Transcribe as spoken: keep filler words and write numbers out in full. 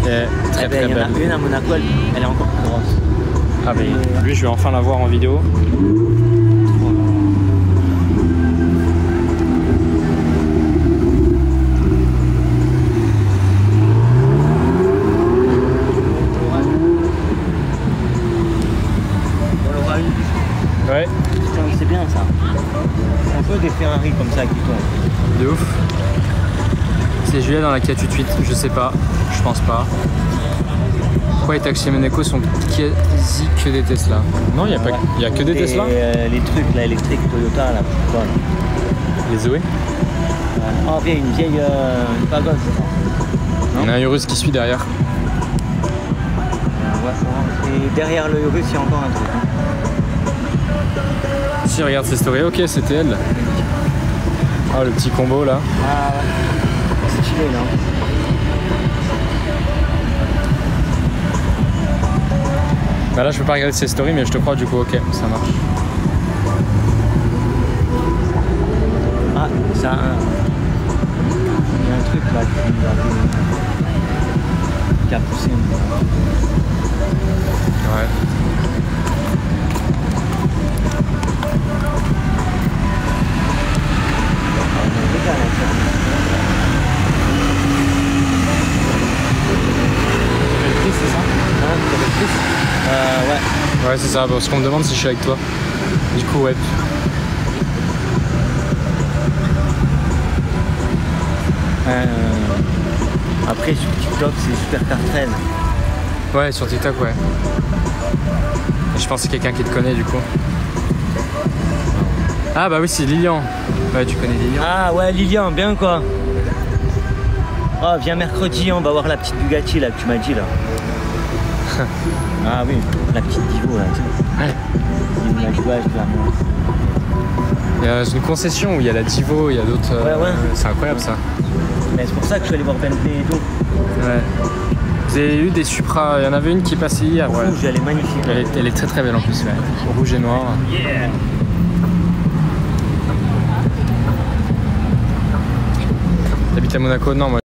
Et très eh ben, très il y en belle. a une à Monaco, elle, elle est encore plus grosse. Ah mais lui je vais enfin la voir en vidéo. Ouais. C'est bien ça. C'est un peu des Ferrari comme ça qui tournent. De ouf. C'est Julia dans la K huit huit, je sais pas, je pense pas. Pourquoi les taxis Monaco sont quasi que des Tesla? Non, il n'y a, pas... y a que des, des Tesla. euh, Les trucs là, électriques Toyota là, je sais pas, là. Les Zoé. Oh, il y a une vieille euh, une pagode, je crois. Il y en a un Urus qui suit derrière. Euh, ouais, et derrière le Urus, il y a encore un truc. Hein. Si, regarde ses stories, ok, c'était elle. Ah, le petit combo là. Ah ouais, c'est stylé là. Bah là, je peux pas regarder ses stories, mais je te crois, du coup, ok, ça marche. Ah, ça. Il y a un truc là qui, qui a poussé. Ouais. C'est ça? Euh, ouais. Ouais, c'est ça, parce qu'on me demande si je suis avec toi. Du coup, ouais. Euh, après, sur TikTok, c'est super cartraine. Ouais, sur TikTok, ouais. Et je pense que c'est quelqu'un qui te connaît, du coup. Ah, bah oui, c'est Lilian. Ouais, tu connais Lilian. Ah, ouais, Lilian, bien quoi. Oh, viens mercredi, on va voir la petite Bugatti là que tu m'as dit là. Ah oui, la petite Divo là, tu sais. Ouais. Il m'a dit, ouais, je l'amour. Il y a une concession où il y a la Divo, il y a d'autres. Ouais, ouais. Euh, c'est incroyable ça. Mais c'est pour ça que je suis allé voir Bentley et tout. Ouais. Vous avez eu des Supra, il y en avait une qui est passée hier. Ouais. Rouge, elle est magnifique. Elle est, elle est très très belle en plus, ouais. Rouge et noir. Yeah. T'habites à Monaco? Non, moi.